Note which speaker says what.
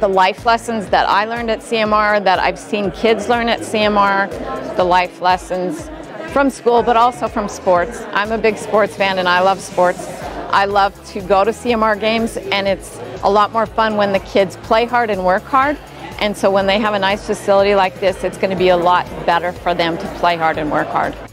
Speaker 1: the life lessons that I learned at CMR, that I've seen kids learn at CMR, the life lessons from school, but also from sports. I'm a big sports fan and I love sports. I love to go to CMR games, and it's a lot more fun when the kids play hard and work hard. And so when they have a nice facility like this, it's going to be a lot better for them to play hard and work hard.